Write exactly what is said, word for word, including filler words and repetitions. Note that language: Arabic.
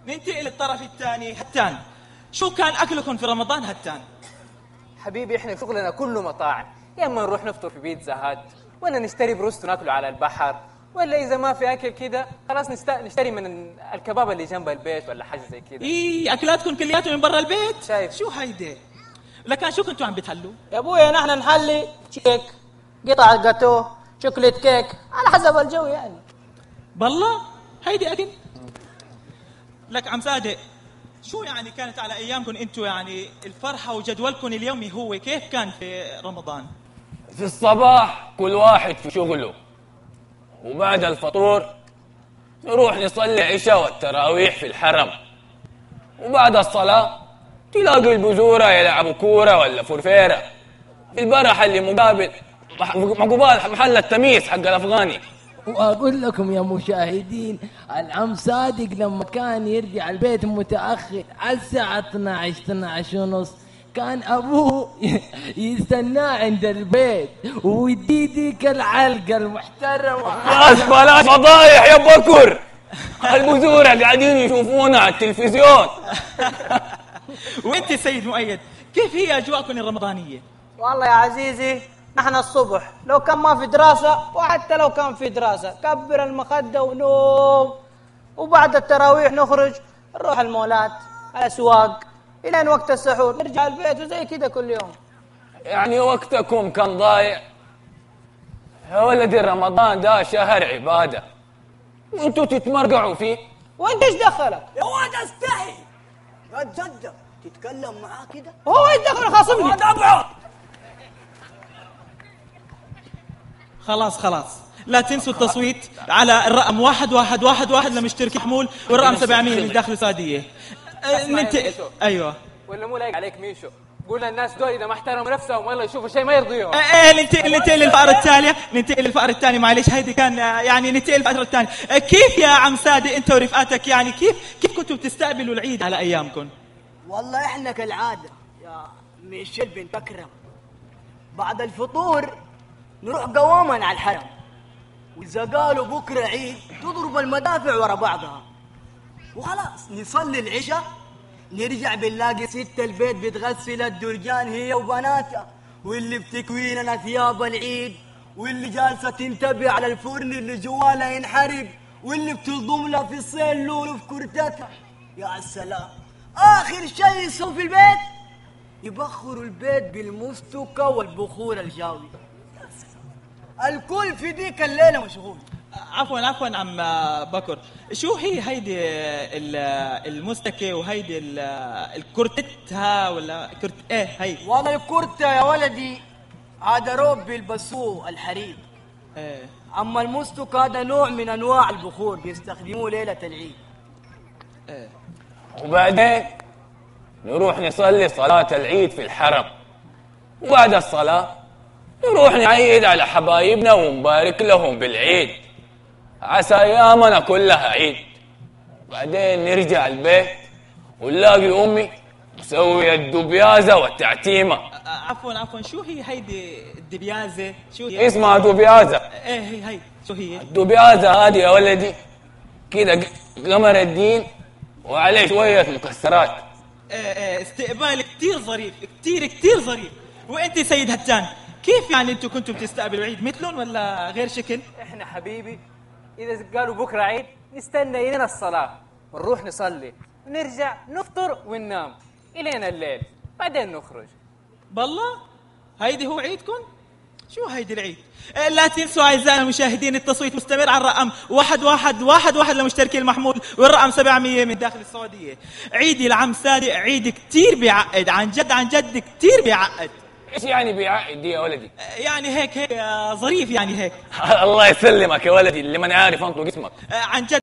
ننتقل للطرف الثاني. هتان، شو كان أكلكم في رمضان هتان؟ حبيبي احنا شغلنا كله مطاعم، يا اما نروح نفطر في بيتزا هات، ولا نشتري بروستو ناكله على البحر، ولا اذا ما في اكل كده خلاص نست... نشتري من الكباب اللي جنب البيت ولا حاجه زي كده. ايه اكلاتكم كلياتهم من برا البيت؟ شايف شو هيدي؟ لكن شو كنتوا عم بتحلوا؟ يا ابويا نحن نحلي كيك، قطع جاتوه، شوكليت كيك، على حسب الجو يعني. بالله هيدي اكل؟ لك عم صادق، شو يعني كانت على ايامكم انتم يعني الفرحه وجدولكم اليومي هو كيف كان في رمضان؟ في الصباح كل واحد في شغله، وبعد الفطور نروح نصلي عشاء والتراويح في الحرم، وبعد الصلاة تلاقي البزورة يلعبوا كورة ولا فرفيرة في البرح اللي مقابل مقابل محل التميس حق الأفغاني. وأقول لكم يا مشاهدين، العم صادق لما كان يرجع البيت متأخر على الساعة اثنعش اثنعش ونص كان أبوه يستناه عند البيت ويدي ديك العلقة المحترمة. بس بلاش فضايح يا بكر، البزورة قاعدين يشوفونا على التلفزيون. وانت سيد مؤيد كيف هي أجواءكم الرمضانية؟ والله يا عزيزي نحن الصبح لو كان ما في دراسة، وحتى لو كان في دراسة كبر المخدة ونوم، وبعد التراويح نخرج نروح المولات الأسواق إلى وقت السحور نرجع البيت، وزي كده كل يوم. يعني وقتكم كان ضايع يا ولدي. رمضان ده شهر عبادة وانتوا تتمرقعوا فيه. وانت ايش دخلك؟ يا واد استحي، لا تصدق تتكلم معاه كده. هو ايش دخل خاصمني؟ ابعد. خلاص خلاص لا تنسوا التصويت على الرقم واحد واحد واحد واحد لمشترك حمول، والرقم سبعمية للداخل السعودية. ننتقل. ايوه ولا مو لايق عليك ميشو، قول للناس دول اذا ما احترموا نفسهم والله يشوفوا شيء ما يرضيهم. ايه ننتقل ننتقل للفقرة التالية، ننتقل للفقرة الثانية. معلش هيدي كان يعني ننتقل للفقرة الثانية. كيف يا عم صادق انت ورفقاتك يعني كيف كيف كنتوا بتستقبلوا العيد على ايامكم؟ والله احنا كالعادة يا ميشيل بنت أكرم، بعد الفطور نروح قواما على الحرم، وإذا قالوا بكرة عيد تضرب المدافع ورا بعضها، وخلاص نصلي العشاء نرجع بنلاقي ست البيت بتغسل الدرجان هي وبناتها، واللي بتكوي لنا ثياب العيد، واللي جالسة تنتبه على الفرن اللي جواله ينحرق، واللي بتضم لها في الصين لولو في كرتتها. يا سلام، آخر شيء يسووا في البيت يبخروا البيت بالمستكة والبخور الجاوي. الكل في ديك الليلة مشغول. عفوا عفوا عم بكر، شو هي هيدي المستكة وهيدي الكرتتها ولا كرت ايه هي؟ والله الكرتة يا ولدي هذا روب بيلبسوه الحرير. ايه. اما المستك هذا نوع من انواع البخور بيستخدموه ليلة العيد. ايه. وبعدين نروح نصلي صلاة العيد في الحرم، وبعد الصلاة نروح نعيد على حبايبنا ونبارك لهم بالعيد، عسى أيامنا كلها عيد. بعدين نرجع البيت ونلاقي أمي مسوية الدبيازة والتعتيمة. عفوا عفوا شو هي هيدي الدبيازة؟ شو هي؟ اسمها دبيازة. ايه هي هي شو هي؟ الدبيازة هذه يا ولدي كده قمر الدين وعليه شوية مكسرات. ايه ايه استقبال كتير ظريف، كتير كتير ظريف. وانت سيد هتان كيف يعني انتوا كنتوا بتستقبلوا العيد مثلهم ولا غير شكل؟ احنا حبيبي اذا قالوا بكره عيد نستنى الين الصلاه ونروح نصلي ونرجع نفطر وننام الين الليل، بعدين نخرج. بالله هيدي هو عيدكم؟ شو هيدي العيد؟ لا تنسوا أعزائنا المشاهدين التصويت مستمر على الرقم واحد واحد واحد واحد لمشتركين المحمول، والرقم سبعمية من داخل السعودية. عيدي العم صادق عيد كتير بيعقد، عن جد عن جد كتير بيعقد. ايش يعني بيعقد دي يا ولدي؟ يعني هيك هيك ظريف يعني هيك. الله يسلمك يا ولدي اللي ما عارف انطق اسمك. عن جد